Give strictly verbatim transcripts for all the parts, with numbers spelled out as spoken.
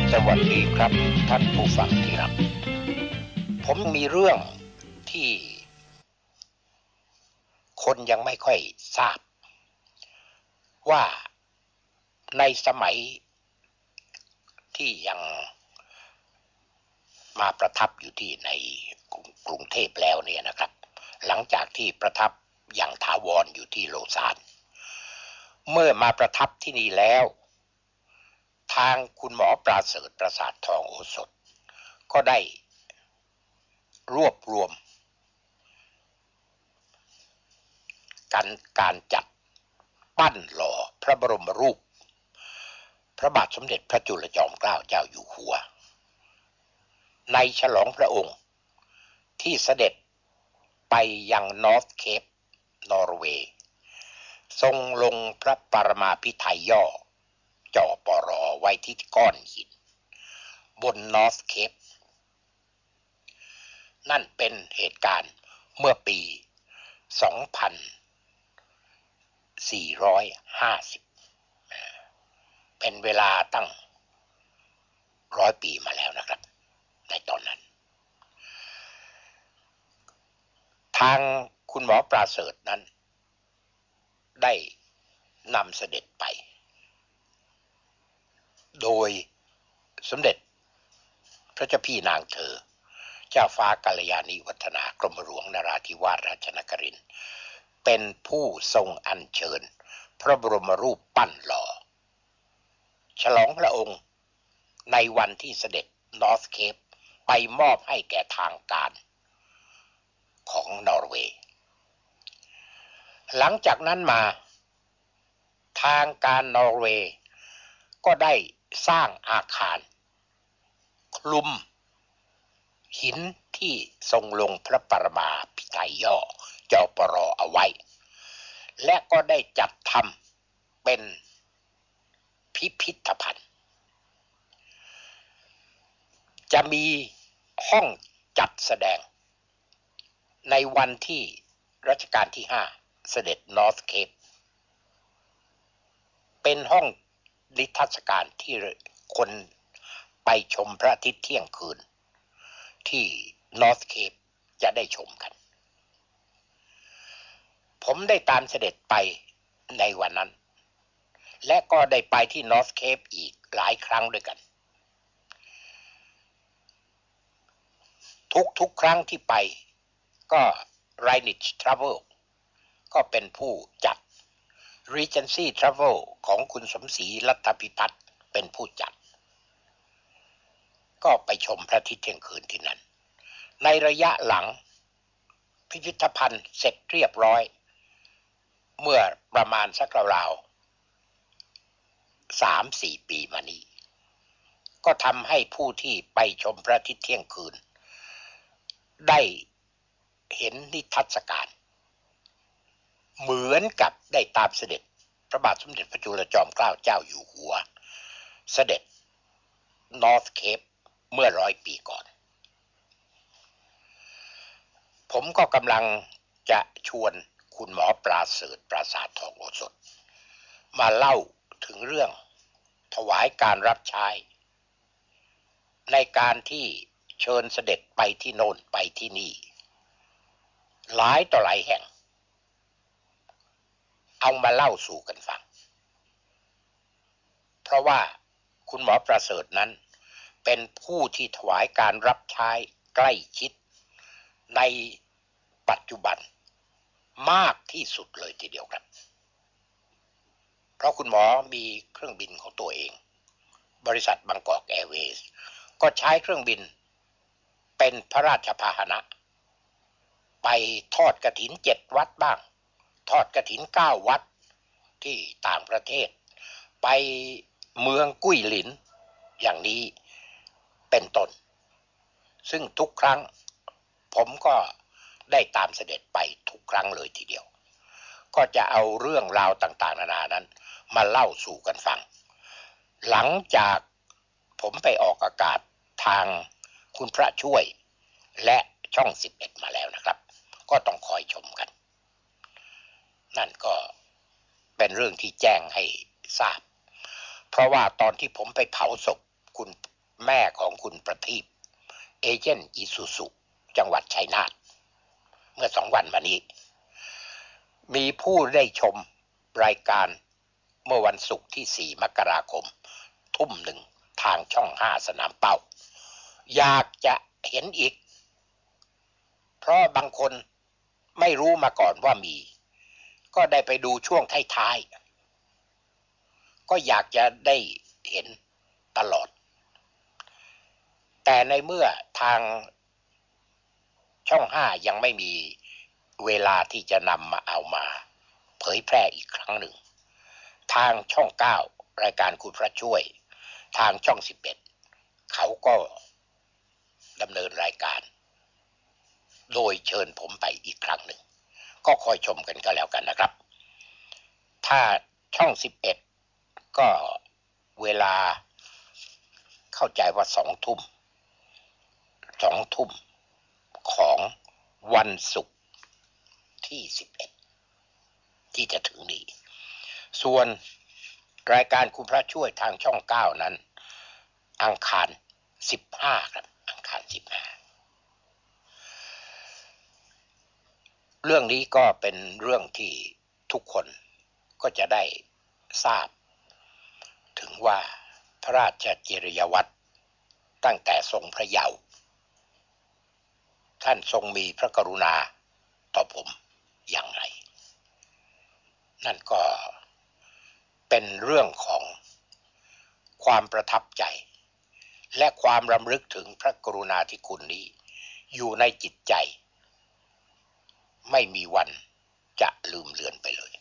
สวัสดีครับท่านผู้ฟังที่รักผมมีเรื่องที่คนยังไม่ค่อยทราบว่าในสมัยที่ยังมาประทับอยู่ที่ในกรุงเทพแล้วเนี่ยนะครับหลังจากที่ประทับอย่างถาวรอยู่ที่โลซานเมื่อมาประทับที่นี่แล้วทางคุณหมอปราเสริฐประสาททองโอสถก็ได้รวบรวมการการจัดปั้นหล่อพระบรมรูปพระบาทสมเด็จพระจุลจอมเกล้าเจ้าอยู่หัวในฉลองพระองค์ที่เสด็จไปยังนอร์ทเคปนอร์เวย์ทรงลงพระปรมาภิไธยย่อจอปรไว้ที่ก้อนหินบนนอร์ทเคปนั่นเป็นเหตุการณ์เมื่อปีสองพันสี่ร้อยห้าสิบเป็นเวลาตั้งร้อยปีมาแล้วนะครับในตอนนั้นทางคุณหมอปราเสริฐนั้นได้นำเสด็จไปโดยสมเด็จพระเจ้าพี่นางเธอเจ้าฟ้ากัลยาณีวัฒนากรมหลวงนราธิวาสราชนครินทร์เป็นผู้ทรงอัญเชิญพระบรมรูปปั้นหล่อฉลองพระองค์ในวันที่เสด็จนอร์ทเคปไปมอบให้แก่ทางการของนอร์เวย์หลังจากนั้นมาทางการนอร์เวย์ก็ได้สร้างอาคารคลุมหินที่ทรงลงพระปรมาภิไธยย่อจอปรเอาไว้และก็ได้จัดทำเป็นพิพิธภัณฑ์จะมีห้องจัดแสดงในวันที่รัชกาลที่ห้าเสด็จนอร์ทเคปเป็นห้องนิทรรศการที่คนไปชมพระอาทิตย์เที่ยงคืนที่นอร์ทเคปจะได้ชมกันผมได้ตามเสด็จไปในวันนั้นและก็ได้ไปที่นอร์ทเคปอีกหลายครั้งด้วยกันทุกทุกครั้งที่ไปก็ไรนิชทราเวลก็เป็นผู้จัด Regency Travel ของคุณสมศรีรัตนพิพัฒน์เป็นผู้จัดก็ไปชมพระอาทิตย์เที่ยงคืนที่นั่นในระยะหลังพิพิธภัณฑ์เสร็จเรียบร้อยเมื่อประมาณสักราวๆ สามถึงสี่ ปีมานี้ก็ทำให้ผู้ที่ไปชมพระอาทิตย์เที่ยงคืนได้เห็นนิทรรศการเหมือนกับได้ตามเสด็จพระบาทสมเด็จพระจุลจอมเกล้าเจ้าอยู่หัวเสด็จนอร์ทเคปเมื่อร้อยปีก่อนผมก็กำลังจะชวนคุณหมอปราเสริฐปราสาททองโอสถมาเล่าถึงเรื่องถวายการรับใช้ในการที่เชิญเสด็จไปที่โน่นไปที่นี่หลายต่อหลายแห่งเอามาเล่าสู่กันฟังเพราะว่าคุณหมอประเสริฐนั้นเป็นผู้ที่ถวายการรับใช้ใกล้ชิดในปัจจุบันมากที่สุดเลยทีเดียวครับเพราะคุณหมอมีเครื่องบินของตัวเองบริษัทบางกอกแอร์เวย์ก็ใช้เครื่องบินเป็นพระราชพาหนะไปทอดกฐินเจ็ดวัดบ้างทอดกฐินเก้าวัดที่ต่างประเทศไปเมืองกุ้ยหลินอย่างนี้เป็นต้นซึ่งทุกครั้งผมก็ได้ตามเสด็จไปทุกครั้งเลยทีเดียวก็จะเอาเรื่องราวต่างๆนานานั้นมาเล่าสู่กันฟังหลังจากผมไปออกอากาศทางคุณพระช่วยและช่องสิบเอ็ดมาแล้วนะครับก็ต้องคอยชมกันนั่นก็เป็นเรื่องที่แจ้งให้ทราบเพราะว่าตอนที่ผมไปเผาศพคุณแม่ของคุณประทีปเอเจนต์อิซูซุจังหวัดชัยนาทเมื่อสองวันมานี้มีผู้ได้ชมรายการเมื่อวันศุกร์ที่สี่มกราคมทุ่มหนึ่งทางช่องห้าสนามเป้าอยากจะเห็นอีกเพราะบางคนไม่รู้มาก่อนว่ามีก็ได้ไปดูช่วงท้ายๆก็อยากจะได้เห็นตลอดแต่ในเมื่อทางช่องห้ายังไม่มีเวลาที่จะนำมาเอามาเผยแพร่อีกครั้งหนึ่งทางช่องเก้ารายการคุณพระช่วยทางช่องสิบเอ็ดเขาก็ดำเนินรายการโดยเชิญผมไปอีกครั้งหนึ่งก็คอยชมกันก็แล้วกันนะครับถ้าช่องสิบเอ็ดก็เวลาเข้าใจว่าสองทุ่มสองทุ่มของวันศุกร์ที่สิบเอ็ดที่จะถึงนี้ส่วนรายการคุณพระช่วยทางช่องเก้านั้นอังคารสิบห้าครับอังคารสิบห้าเรื่องนี้ก็เป็นเรื่องที่ทุกคนก็จะได้ทราบถึงว่าพระราชจริยวัตรตั้งแต่ทรงพระเยาว์ท่านทรงมีพระกรุณาต่อผมอย่างไรนั่นก็เป็นเรื่องของความประทับใจและความรำลึกถึงพระกรุณาธิคุณนี้อยู่ในจิตใจไม่มีวันจะลืมเลือนไปเลย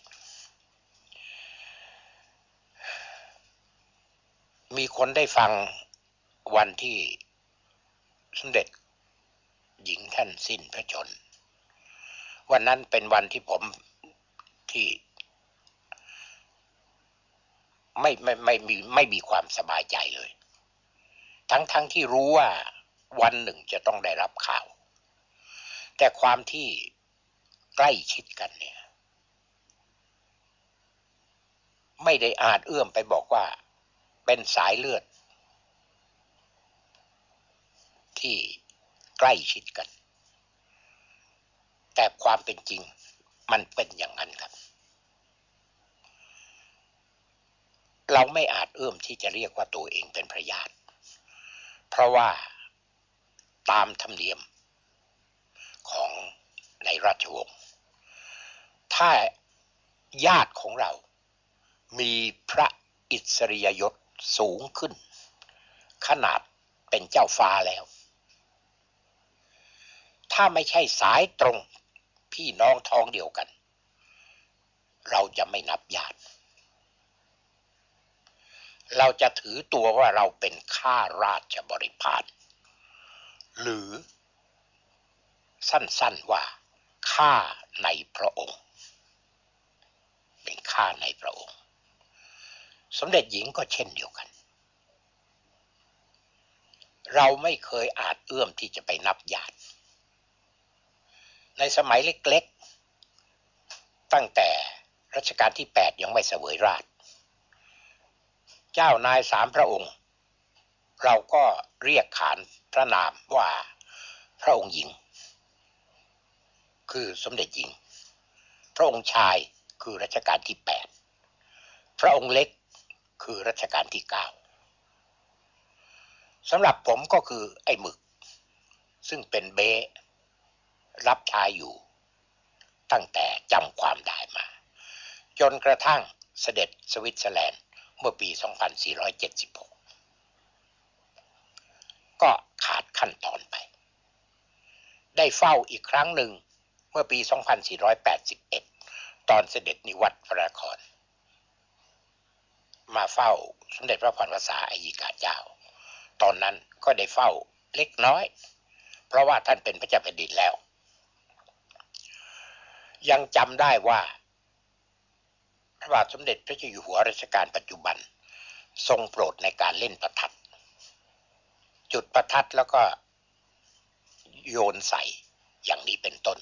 มีคนได้ฟังวันที่สมเด็จหญิงท่านสิ้นพระชนม์วันนั้นเป็นวันที่ผมที่ไม่ไม่ไม่มีไม่มีความสบายใจเลยทั้งทั้งที่รู้ว่าวันหนึ่งจะต้องได้รับข่าวแต่ความที่ใกล้ชิดกันเนี่ยไม่ได้อาจเอื้อมไปบอกว่าเป็นสายเลือดที่ใกล้ชิดกันแต่ความเป็นจริงมันเป็นอย่างนั้นครับเราไม่อาจเอื้อมที่จะเรียกว่าตัวเองเป็นพระญาติเพราะว่าตามธรรมเนียมของในราชวงศ์ถ้าญาติของเรามีพระอิสริยยศสูงขึ้นขนาดเป็นเจ้าฟ้าแล้วถ้าไม่ใช่สายตรงพี่น้องท้องเดียวกันเราจะไม่นับญาติเราจะถือตัวว่าเราเป็นข้าราชบริพารหรือสั้นๆว่าข้าในพระองค์เป็นข้าในพระองค์สมเด็จหญิงก็เช่นเดียวกันเราไม่เคยอาจเอื้อมที่จะไปนับญาติในสมัยเล็กๆตั้งแต่รัชกาลที่แปดยังไม่เสวยราชเจ้านายสามพระองค์เราก็เรียกขานพระนามว่าพระองค์หญิงคือสมเด็จหญิงพระองค์ชายคือรัชกาลที่แปดพระองค์เล็กคือรัชกาลที่เก้าสำหรับผมก็คือไอ้หมึกซึ่งเป็นเบ้รับใช้อยู่ตั้งแต่จำความได้มาจนกระทั่งเสด็จสวิตเซอร์แลนด์เมื่อปี สองพันสี่ร้อยเจ็ดสิบหก ก็ขาดขั้นตอนไปได้เฝ้าอีกครั้งหนึ่งเมื่อปี สองพันสี่ร้อยแปดสิบเอ็ด ตอนเสด็จนิวัตรพระนครมาเฝ้าสมเด็จพระพรวษาอัยกาเจ้าตอนนั้นก็ได้เฝ้าเล็กน้อยเพราะว่าท่านเป็นพระเจ้าแผ่นดินแล้วยังจำได้ว่าพระบาทสมเด็จพระเจ้าอยู่หัวรัชกาลปัจจุบันทรงโปรดในการเล่นประทัดจุดประทัดแล้วก็โยนใส่อย่างนี้เป็นต้น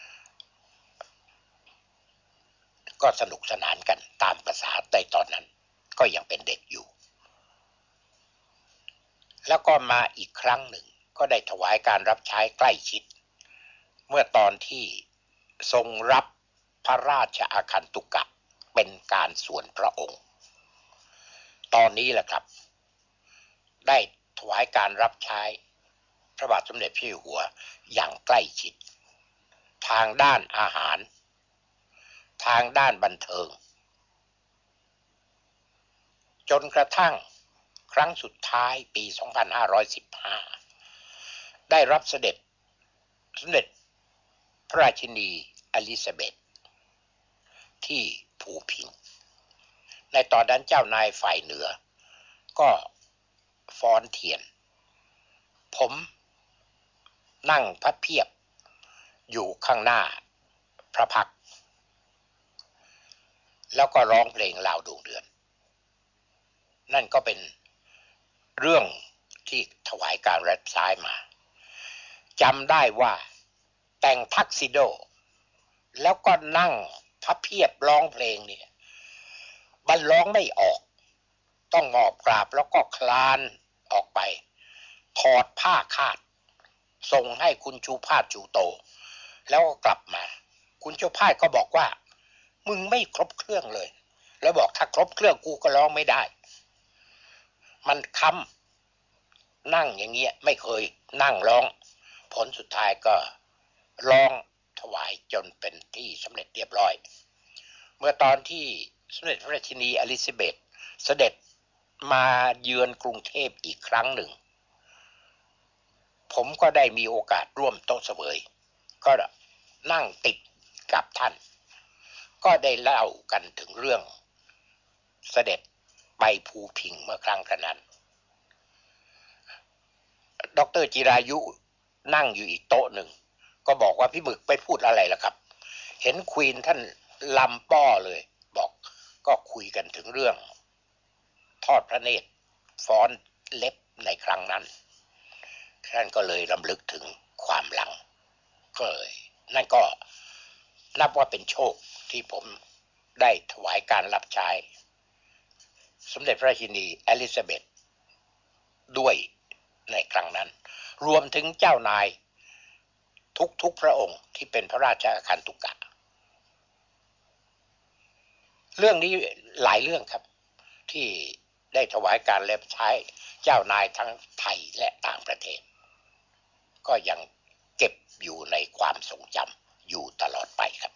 ก็สนุกสนานกันตามภาษาในตอนนั้นก็ยังเป็นเด็กอยู่แล้วก็มาอีกครั้งหนึ่งก็ได้ถวายการรับใช้ใกล้ชิดเมื่อตอนที่ทรงรับพระราชอาคันตุกะเป็นการส่วนพระองค์ตอนนี้แหละครับได้ถวายการรับใช้พระบาทสมเด็จพระเจ้าอยู่หัวอย่างใกล้ชิดทางด้านอาหารทางด้านบันเทิงจนกระทั่งครั้งสุดท้ายปีสองพันห้าร้อยสิบห้าได้รับเสด็จสมเด็จพระราชินีอลิซาเบธที่ภูพิงในตอนนั้นเจ้านายฝ่ายเหนือก็ฟ้อนเทียนผมนั่งพับเพียบอยู่ข้างหน้าพระพักตร์แล้วก็ร้องเพลงลาวดวงเดือนนั่นก็เป็นเรื่องที่ถวายการรับใช้มาจำได้ว่าแต่งทักซิโดแล้วก็นั่งพับเพียบร้องเพลงเนี่ยบรรร้องไม่ออกต้องหมอบกราบแล้วก็คลานออกไปถอดผ้าคาดส่งให้คุณชูพาดชูโตแล้วก็กลับมาคุณชูพาดก็บอกว่ามึงไม่ครบเครื่องเลยแล้วบอกถ้าครบเครื่องกูก็ร้องไม่ได้มันค้ำนั่งอย่างเงี้ยไม่เคยนั่งร้องผลสุดท้ายก็ร้องถวายจนเป็นที่สำเร็จเรียบร้อยเมื่อตอนที่สมเด็จพระราชินีอลิซาเบธเสด็จมาเยือนกรุงเทพอีกครั้งหนึ่งผมก็ได้มีโอกาสร่วมโต๊ะเสวยก็นั่งติดกับท่านก็ได้เล่ากันถึงเรื่องเสด็จไปภูพิงเมื่อครั้งกันนั้นดร.จิรายุนั่งอยู่อีกโต๊ะหนึ่งก็บอกว่าพี่หมึกไปพูดอะไรล่ะครับเห็นควีนท่านลำป้อเลยบอกก็คุยกันถึงเรื่องทอดพระเนตรฟ้อนเล็บในครั้งนั้นท่านก็เลยรำลึกถึงความหลังก็เลยนั่นก็นับว่าเป็นโชคที่ผมได้ถวายการรับใช้สมเด็จพระราชินีอลิซาเบธด้วยในครั้งนั้นรวมถึงเจ้านายทุกๆพระองค์ที่เป็นพระราชอาคันตุกะเรื่องนี้หลายเรื่องครับที่ได้ถวายการรับใช้เจ้านายทั้งไทยและต่างประเทศก็ยังเก็บอยู่ในความทรงจำอยู่ตลอดไปครับ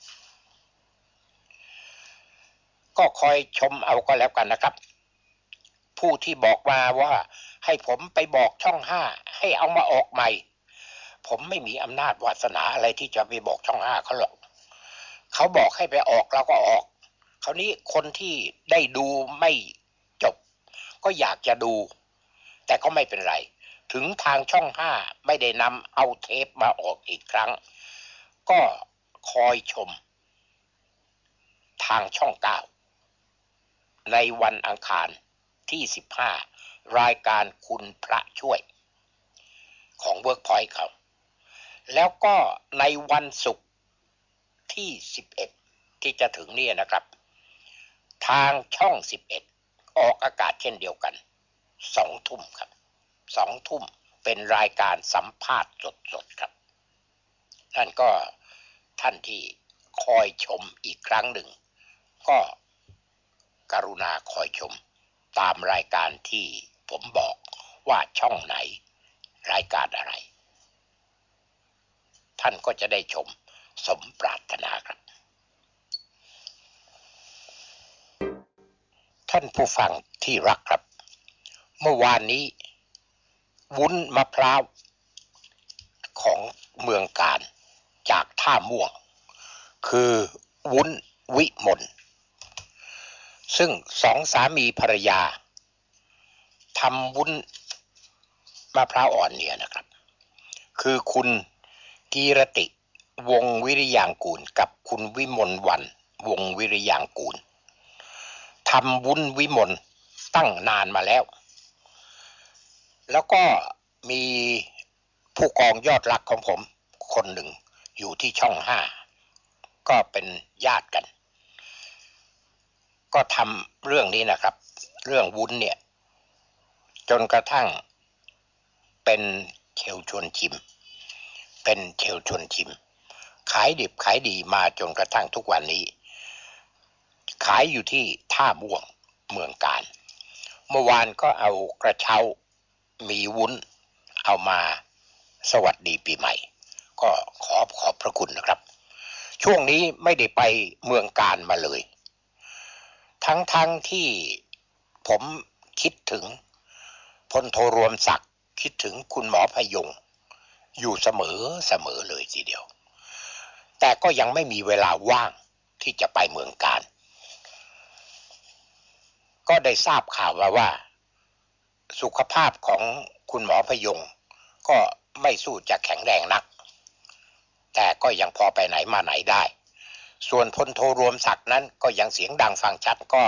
ก็คอยชมเอาก็แล้วกันนะครับผู้ที่บอกมาว่าให้ผมไปบอกช่องห้าให้เอามาออกใหม่ผมไม่มีอำนาจวาสนาอะไรที่จะไปบอกช่องห้าเขาหรอกเขาบอกให้ไปออกเราก็ออกคราวนี้คนที่ได้ดูไม่จบก็อยากจะดูแต่ก็ไม่เป็นไรถึงทางช่องห้าไม่ได้นำเอาเทปมาออกอีกครั้งก็คอยชมทางช่องเก้าในวันอังคารที่สิบห้ารายการคุณพระช่วยของเวิร์กพอยต์เขาแล้วก็ในวันศุกร์ที่สิบเอ็ดที่จะถึงนี่นะครับทางช่องสิบเอ็ดออกอากาศเช่นเดียวกันสองทุ่มครับสองทุ่มเป็นรายการสัมภาษณ์สดๆครับนั่นก็ท่านที่คอยชมอีกครั้งหนึ่งก็กรุณาคอยชมตามรายการที่ผมบอกว่าช่องไหนรายการอะไรท่านก็จะได้ชมสมปรารถนาครับท่านผู้ฟังที่รักครับเมื่อวานนี้วุ้นมะพร้าวของเมืองกาญจากท่าม่วงคือวุ้นวิมลซึ่งสองสามีภรรยาทำวุ้นมะพร้าวอ่อนเนี่ยนะครับคือคุณกีรติวงวิริยางกูลกับคุณวิมลวันวงวิริยางกูลทำวุ้นวิมลตั้งนานมาแล้วแล้วก็มีผู้กองยอดรักของผมคนหนึ่งอยู่ที่ช่องห้าก็เป็นญาติกันก็ทำเรื่องนี้นะครับเรื่องวุ้นเนี่ยจนกระทั่งเป็นเชลชวนชิมเป็นเชลชวนชิมขายดิบขายดีมาจนกระทั่งทุกวันนี้ขายอยู่ที่ท่าม่วงเมืองกาญเมื่อวานก็เอากระเช้ามีวุ้นเอามาสวัสดีปีใหม่ก็ขอขอบพระคุณนะครับช่วงนี้ไม่ได้ไปเมืองกาญมาเลยทั้งๆ ท, ที่ผมคิดถึงพลโทรวมศักดิ์คิดถึงคุณหมอพยงอยู่เสมอเสมอเลยทีเดียวแต่ก็ยังไม่มีเวลาว่างที่จะไปเมืองกาญก็ได้ทราบข่าวมาว่าสุขภาพของคุณหมอพยงก็ไม่สู้จะแข็งแรงนักแต่ก็ยังพอไปไหนมาไหนได้ส่วนพลโทรวมศักดิ์นั้นก็ยังเสียงดังฟังชัดก็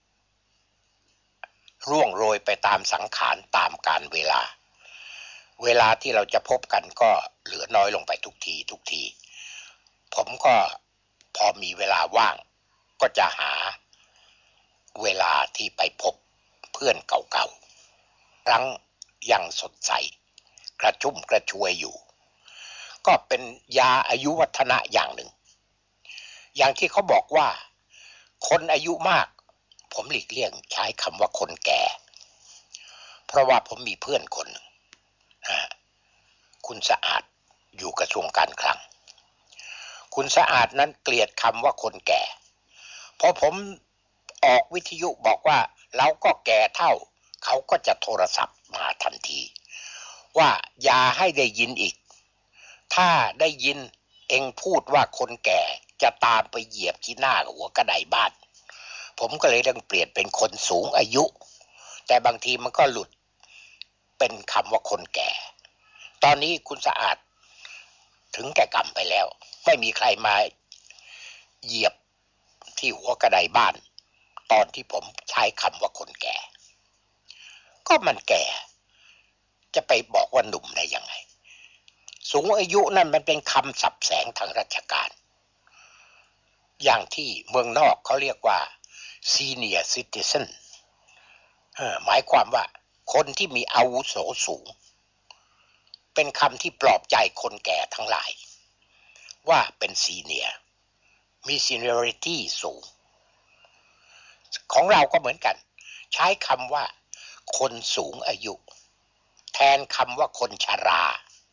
ร่วงโรยไปตามสังขารตามกาลเวลาเวลาที่เราจะพบกันก็เหลือน้อยลงไปทุกทีทุกทีผมก็พอมีเวลาว่างก็จะหาเวลาที่ไปพบเพื่อนเก่าๆครั้งยังสดใสกระชุ่มกระชวยอยู่ก็เป็นยาอายุวัฒนะอย่างหนึ่งอย่างที่เขาบอกว่าคนอายุมากผมหลีกเลี่ยงใช้คำว่าคนแก่เพราะว่าผมมีเพื่อนคนหนึ่งคุณสะอาดอยู่กระทรวงการคลังคุณสะอาดนั้นเกลียดคำว่าคนแก่พอผมออกวิทยุบอกว่าเราก็แก่เท่าเขาก็จะโทรศัพท์มาทันทีว่าอย่าให้ได้ยินอีกถ้าได้ยินเองพูดว่าคนแก่จะตามไปเหยียบที่หน้าหัวกระไดบ้านผมก็เลยต้องเปลี่ยนเป็นคนสูงอายุแต่บางทีมันก็หลุดเป็นคำว่าคนแก่ตอนนี้คุณสะอาดถึงแก่กรรมไปแล้วไม่มีใครมาเหยียบที่หัวกระไดบ้านตอนที่ผมใช้คำว่าคนแก่ก็มันแก่จะไปบอกว่าหนุ่มได้ยังไงสูงอายุนั่นมันเป็นคำสับแสงทางราชการอย่างที่เมืองนอกเขาเรียกว่า senior citizen หมายความว่าคนที่มีอาวุโสสูงเป็นคำที่ปลอบใจคนแก่ทั้งหลายว่าเป็นซีเนียร์มีซีเนียริตี้สูงของเราก็เหมือนกันใช้คำว่าคนสูงอายุแทนคำว่าคนชรา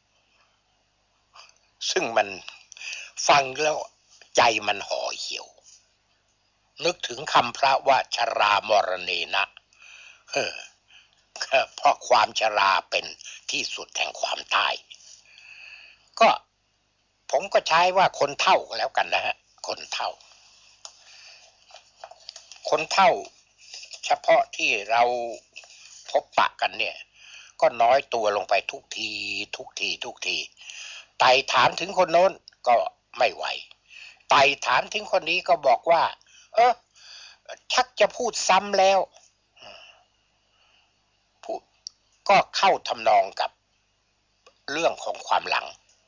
ซึ่งมันฟังแล้วใจมันห่อเหี่ยวนึกถึงคำพระว่าชรามรณะนะเออเพราะความชราเป็นที่สุดแห่งความตายก็ผมก็ใช้ว่าคนเฒ่าก็แล้วกันนะฮะคนเฒ่าคนเฒ่าเฉพาะที่เราพบปะกันเนี่ยก็น้อยตัวลงไปทุกทีทุกทีทุกทีไต่ถามถึงคนโน้นก็ไม่ไหวไต่ถามถึงคนนี้ก็บอกว่าเออชักจะพูดซ้ำแล้วพูดก็เข้าทำนองกับเรื่องของความหลัง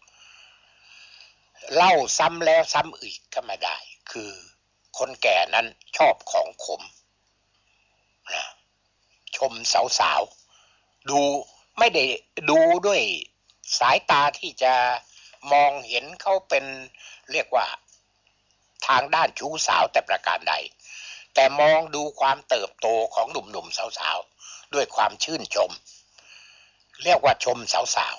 เล่าซ้ำแล้วซ้ำอีกก็ไม่ได้คือคนแก่นั้นชอบของขมนะชมสาวๆดูไม่ได้ดูด้วยสายตาที่จะมองเห็นเขาเป็นเรียกว่าทางด้านชู้สาวแต่ประการใดแต่มองดูความเติบโตของหนุ่มๆสาวๆด้วยความชื่นชมเรียกว่าชมสาว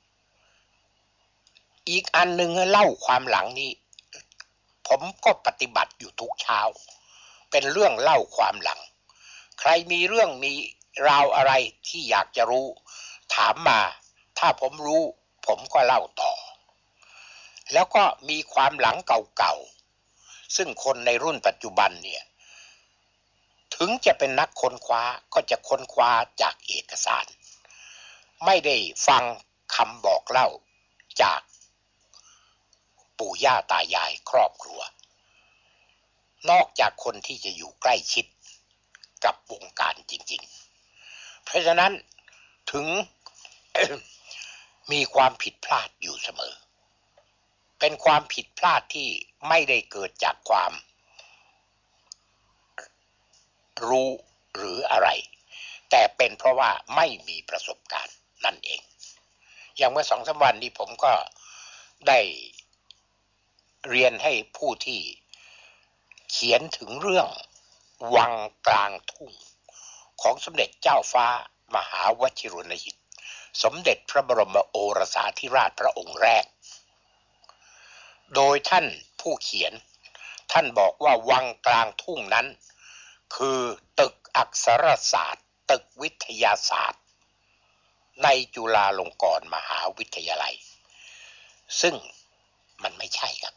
ๆอีกอันหนึ่งเล่าความหลังนี้ผมก็ปฏิบัติอยู่ทุกเช้าเป็นเรื่องเล่าความหลังใครมีเรื่องมีราวอะไรที่อยากจะรู้ถามมาถ้าผมรู้ผมก็เล่าต่อแล้วก็มีความหลังเก่าๆซึ่งคนในรุ่นปัจจุบันเนี่ยถึงจะเป็นนักค้นคว้าก็จะค้นคว้าจากเอกสารไม่ได้ฟังคำบอกเล่าจากปู่ย่าตายายครอบครัวนอกจากคนที่จะอยู่ใกล้ชิดกับวงการจริงๆเพราะฉะนั้นถึง มีความผิดพลาดอยู่เสมอเป็นความผิดพลาดที่ไม่ได้เกิดจากความรู้หรืออะไรแต่เป็นเพราะว่าไม่มีประสบการณ์นั่นเองอย่างเมื่อสองสามวันนี้ผมก็ได้เรียนให้ผู้ที่เขียนถึงเรื่องวังกลางทุ่งของสมเด็จเจ้าฟ้ามหาวชิรนหิตสมเด็จพระบรมโอรสาธิราชพระองค์แรกโดยท่านผู้เขียนท่านบอกว่าวังกลางทุ่งนั้นคือตึกอักษรศาสตร์ตึกวิทยาศาสตร์ในจุฬาลงกรณ์มหาวิทยาลัยซึ่งมันไม่ใช่ครับ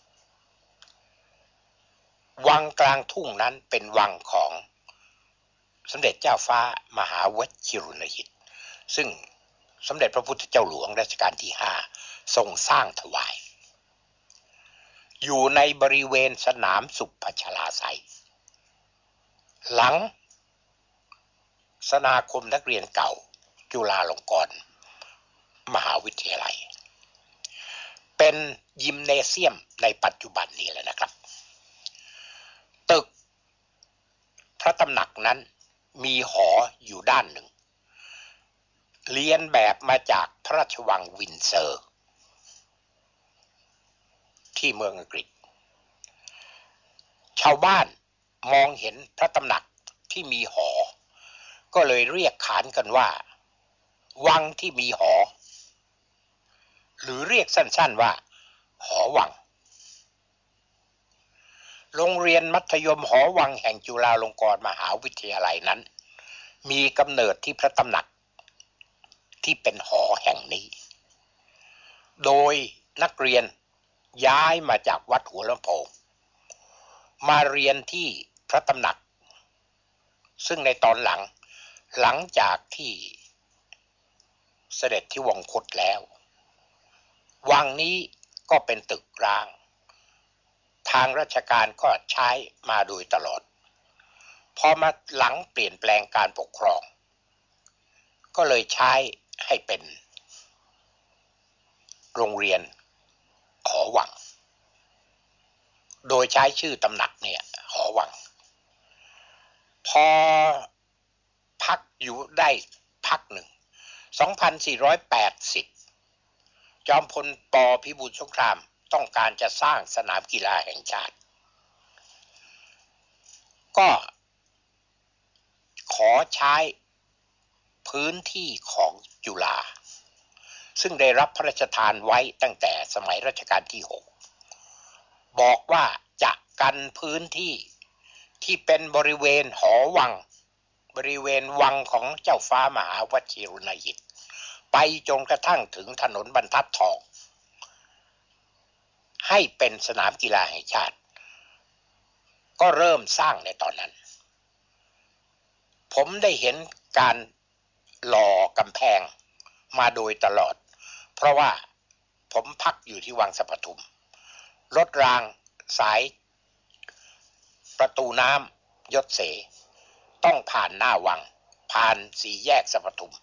วังกลางทุ่งนั้นเป็นวังของสมเด็จเจ้าฟ้ามหาวชิรนหิตซึ่งสมเด็จพระพุทธเจ้าหลวงรัชกาลที่ห้าทรงสร้างถวายอยู่ในบริเวณสนามสุพัชลาไสยหลังสมาคมนักเรียนเก่าจุฬาลงกรณ์มหาวิทยาลัยเป็นยิมเนเซียมในปัจจุบันนี้แหละนะครับตึกพระตำหนักนั้นมีหออยู่ด้านหนึ่งเรียนแบบมาจากพระราชวังวินเซอร์ที่เมืองอังกฤษชาวบ้านมองเห็นพระตำหนักที่มีหอก็เลยเรียกขานกันว่าวังที่มีหอหรือเรียกสั้นๆว่าหอวังโรงเรียนมัธยมหอวังแห่งจุฬาลงกรณ์มหาวิทยาลัยนั้นมีกำเนิดที่พระตำหนักที่เป็นหอแห่งนี้โดยนักเรียนย้ายมาจากวัดหัวลำโพงมาเรียนที่พระตำหนักซึ่งในตอนหลังหลังจากที่เสด็จที่วงคตแล้ววังนี้ก็เป็นตึกร้างทางราชการก็ใช้มาโดยตลอดพอมาหลังเปลี่ยนแปลงการปกครองก็เลยใช้ให้เป็นโรงเรียนหอวังโดยใช้ชื่อตำหนักเนี่ยหอวังพอพักอยู่ได้พักหนึ่งสองพันสี่ร้อยแปดสิบจอมพลป.พิบูลสงครามต้องการจะสร้างสนามกีฬาแห่งชาติก็ขอใช้พื้นที่ของจุฬาซึ่งได้รับพระราชทานไว้ตั้งแต่สมัยรัชกาลที่หกบอกว่าจะกันพื้นที่ที่เป็นบริเวณหอวังบริเวณวังของเจ้าฟ้ามหาวชิรนหิตไปจนกระทั่งถึงถนนบรรทัดทองให้เป็นสนามกีฬาแห่งชาติก็เริ่มสร้างในตอนนั้นผมได้เห็นการหล่อกำแพงมาโดยตลอดเพราะว่าผมพักอยู่ที่วังสะปทุมรถรางสายประตูน้ำยศเสต้องผ่านหน้าวังผ่านสี่แยกสะปทุม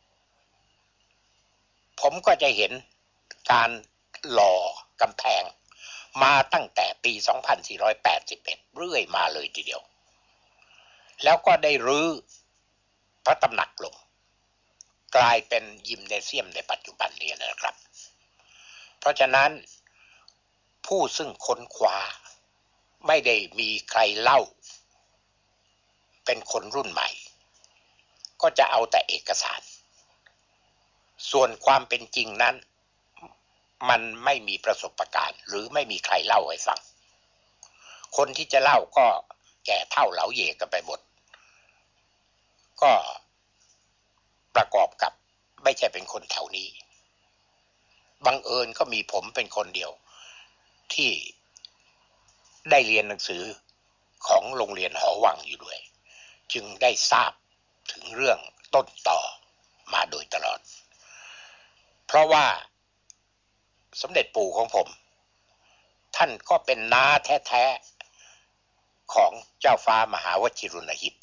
ผมก็จะเห็นการหล่อกำแพงมาตั้งแต่ปีสองพันสี่ร้อยแปดสิบเอ็ดเรื่อยมาเลยทีเดียวแล้วก็ได้รื้อพระตำหนักลงกลายเป็นยิมเนเซียมในปัจจุบันนี้นะครับเพราะฉะนั้นผู้ซึ่งค้นคว้าไม่ได้มีใครเล่าเป็นคนรุ่นใหม่ก็จะเอาแต่เอกสารส่วนความเป็นจริงนั้นมันไม่มีประสบการณ์หรือไม่มีใครเล่าให้ฟังคนที่จะเล่าก็แก่เท่าเหลาเยกันไปหมดก็ประกอบกับไม่ใช่เป็นคนแถวนี้บังเอิญก็มีผมเป็นคนเดียวที่ได้เรียนหนังสือของโรงเรียนหอวังอยู่ด้วยจึงได้ทราบถึงเรื่องต้นต่อมาโดยตลอดเพราะว่าสมเด็จปู่ของผมท่านก็เป็นน้าแท้ๆของเจ้าฟ้ามหาวชิรนหิต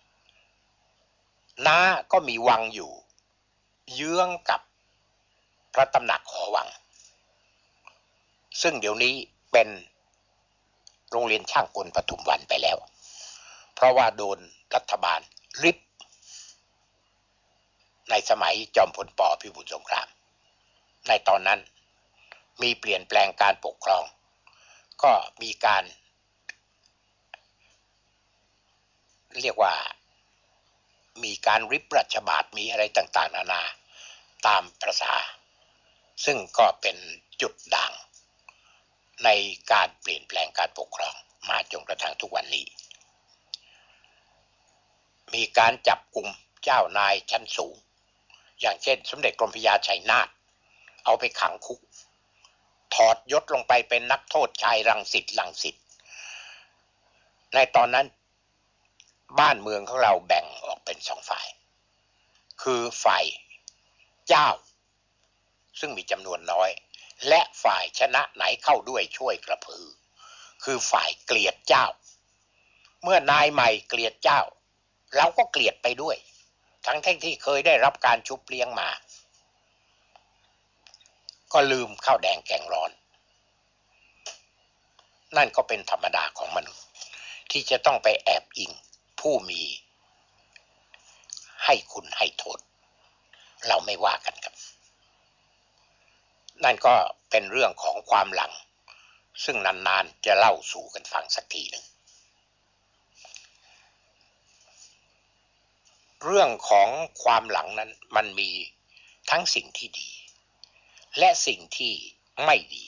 น้าก็มีวังอยู่เยื้องกับพระตำหนักหอวังซึ่งเดี๋ยวนี้เป็นโรงเรียนช่างกลปทุมวันไปแล้วเพราะว่าโดนรัฐบาลริบในสมัยจอมพลป.พิบูลสงครามในตอนนั้นมีเปลี่ยนแปลงการปกครองก็มีการเรียกว่ามีการริบราชบาทมีอะไรต่างๆนานาตามประสาซึ่งก็เป็นจุดด่างในการเปลี่ยนแปลงการปกครองมาจนกระทั่งทุกวันนี้มีการจับกลุ่มเจ้านายชั้นสูงอย่างเช่นสมเด็จกรมพระยาชัยนาทเอาไปขังคุกถอดยศลงไปเป็นนักโทษชายรังสิตรังสิตในตอนนั้นบ้านเมืองของเราแบ่งออกเป็นสองฝ่ายคือฝ่ายเจ้าซึ่งมีจำนวนน้อยและฝ่ายชนะไหนเข้าด้วยช่วยกระพือคือฝ่ายเกลียดเจ้าเมื่อนายใหม่เกลียดเจ้าเราก็เกลียดไปด้วยทั้งที่เคยได้รับการชุบเลี้ยงมาก็ลืมข้าวแดงแกงร้อนนั่นก็เป็นธรรมดาของมนุษย์ที่จะต้องไปแอบอิงผู้มีให้คุณให้โทษเราไม่ว่ากันครับนั่นก็เป็นเรื่องของความหลังซึ่งนานๆจะเล่าสู่กันฟังสักทีหนึ่งเรื่องของความหลังนั้นมันมีทั้งสิ่งที่ดีและสิ่งที่ไม่ดี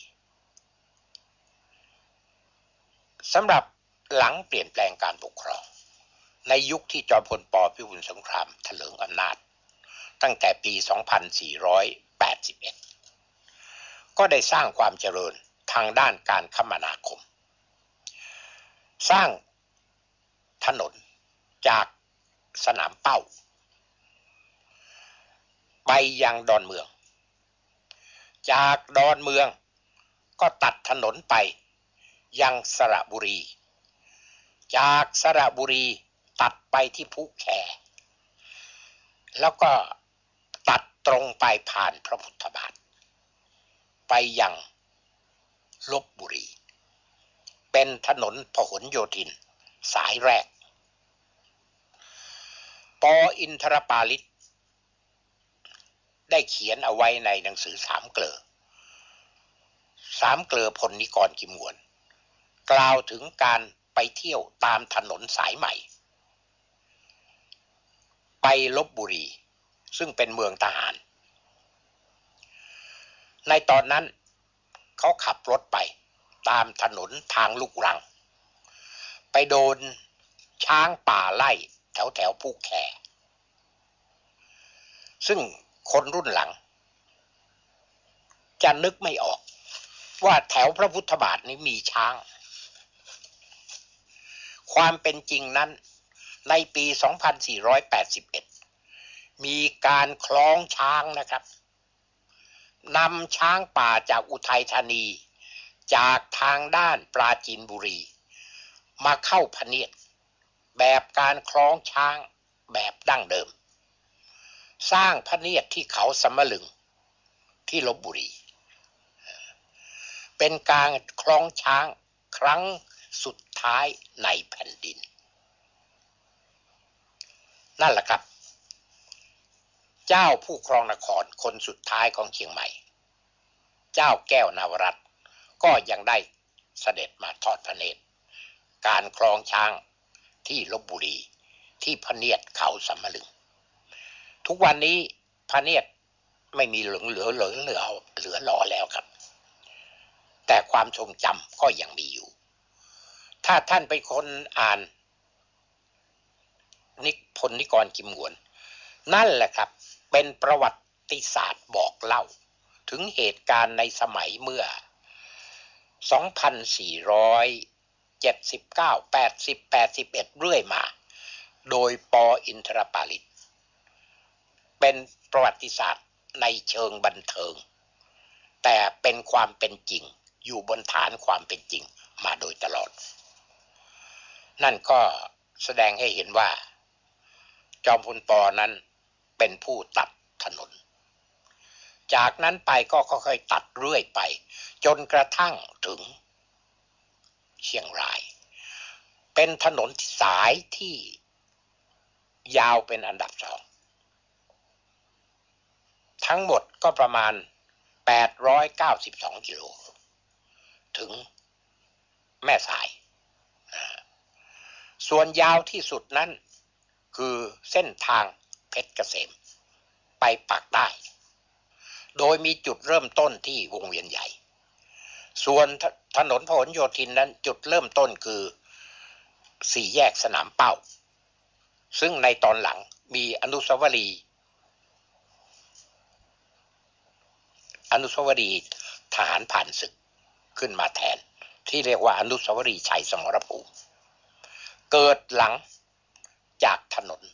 สำหรับหลังเปลี่ยนแปลงการปกครองในยุคที่จอมพลป.พิบูลสงครามเถลิงอำนาจตั้งแต่ปี สองพันสี่ร้อยแปดสิบเอ็ด ก็ได้สร้างความเจริญทางด้านการคมนาคมสร้างถนนจากสนามเป้าไปยังดอนเมืองจากดอนเมืองก็ตัดถนนไปยังสระบุรีจากสระบุรีตัดไปที่ภูแคแล้วก็ตัดตรงไปผ่านพระพุทธบาทไปยังลพบุรีเป็นถนนพหลโยธินสายแรกป.อินทรปาลิตได้เขียนเอาไว้ในหนังสือสามเกลอสามเกลอพลนิกรกิมหวนกล่าวถึงการไปเที่ยวตามถนนสายใหม่ไปลพบุรีซึ่งเป็นเมืองทหารในตอนนั้นเขาขับรถไปตามถนนทางลูกรังไปโดนช้างป่าไล่แถวแถวภูแคซึ่งคนรุ่นหลังจะนึกไม่ออกว่าแถวพระพุทธบาทนี้มีช้างความเป็นจริงนั้นในปี สองพันสี่ร้อยแปดสิบเอ็ด มีการคล้องช้างนะครับนำช้างป่าจากอุทัยธานีจากทางด้านปราจีนบุรีมาเข้าพเนียดแบบการคล้องช้างแบบดั้งเดิมสร้างพเนียดที่เขาสำมะลึงที่ลพบุรีเป็นการคล้องช้างครั้งสุดท้ายในแผ่นดินนั่นแหละครับเจ้าผู้ครองนครคนสุดท้ายของเชียงใหม่เจ้าแก้วนวรัตน์ก็ยังได้เสด็จมาทอดพระเนตรการคล้องช้างที่ลพบุรีที่พเนียดเขาสำมะลึงทุกวันนี้พเนียดไม่มีเหลือเหลือเหลือเหลือเหลือหล่อแล้วครับแต่ความทรงจำก็ยังมีอยู่ถ้าท่านเป็นคนอ่านนิพนธ์นิกรกิมหวนนั่นแหละครับเป็นประวัติศาสตร์บอกเล่าถึงเหตุการณ์ในสมัยเมื่อ สองพันสี่ร้อยเจ็ดสิบเก้า แปดสิบ แปดสิบเอ็ด เรื่อยมาโดยป.อินทรปาลิตเป็นประวัติศาสตร์ในเชิงบันเทิงแต่เป็นความเป็นจริงอยู่บนฐานความเป็นจริงมาโดยตลอดนั่นก็แสดงให้เห็นว่าจอมพลป.นั้นเป็นผู้ตัดถนนจากนั้นไปก็ค่อยๆตัดเรื่อยไปจนกระทั่งถึงเชียงรายเป็นถนนสายที่ยาวเป็นอันดับสองทั้งหมดก็ประมาณแปแปดร้อยเก้าสิบสองกิโลถึงแม่สายส่วนยาวที่สุดนั้นคือเส้นทางเพชรเกษมไปปากใต้โดยมีจุดเริ่มต้นที่วงเวียนใหญ่ส่วนถนนพหลโยธินนั้นจุดเริ่มต้นคือสี่แยกสนามเป้าซึ่งในตอนหลังมีอนุสาวรีย์อนุสาวรีย์ทหารผ่านศึกขึ้นมาแทนที่เรียกว่าอนุสาวรีย์ชัยสมรภูมิเกิดหลังจากถนน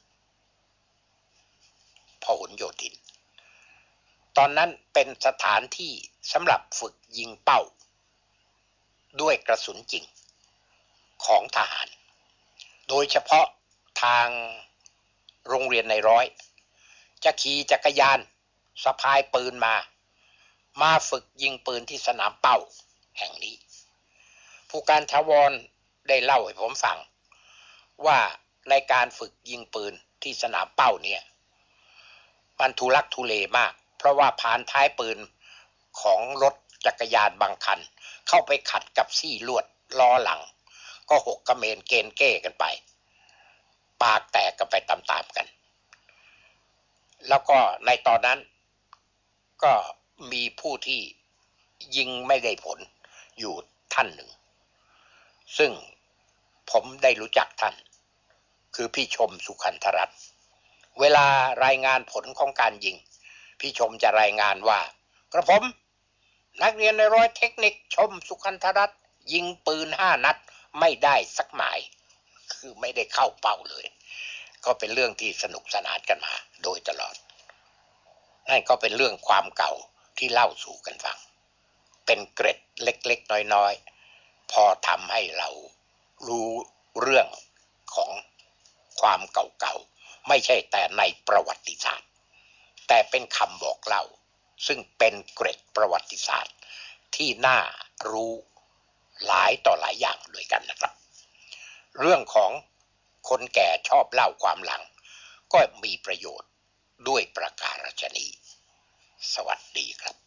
พหลโยธินตอนนั้นเป็นสถานที่สำหรับฝึกยิงเป้าด้วยกระสุนจริงของทหารโดยเฉพาะทางโรงเรียนในร้อยจะขี่จักรยานสะพายปืนมามาฝึกยิงปืนที่สนามเป้าแห่งนี้ผู้การถาวรได้เล่าให้ผมฟังว่าในการฝึกยิงปืนที่สนามเป้าเนี่ยมันทุลักทุเลมากเพราะว่าผ่านท้ายปืนของรถจักรยานบางคันเข้าไปขัดกับซี่ลวดล้อหลังก็หกกระเมนเกณฑ์เก้กันไปปากแตกกันไปตามๆกันแล้วก็ในตอนนั้นก็มีผู้ที่ยิงไม่ได้ผลอยู่ท่านหนึ่งซึ่งผมได้รู้จักท่านคือพี่ชมสุขันธรัตน์เวลารายงานผลของการยิงพี่ชมจะรายงานว่ากระผมนักเรียนในร้อยเทคนิคชมสุขันธรัตน์ยิงปืนห้านัดไม่ได้สักหมายคือไม่ได้เข้าเป้าเลยก็เป็นเรื่องที่สนุกสนานกันมาโดยตลอดนั่นก็เป็นเรื่องความเก่าที่เล่าสู่กันฟังเป็นเกร็ดเล็กๆน้อยๆพอทำให้เรารู้เรื่องของความเก่าๆไม่ใช่แต่ในประวัติศาสตร์แต่เป็นคำบอกเล่าซึ่งเป็นเกร็ดประวัติศาสตร์ที่น่ารู้หลายต่อหลายอย่างด้วยกันนะครับเรื่องของคนแก่ชอบเล่าความหลังก็มีประโยชน์ด้วยประการฉะนี้สวัสดีครับ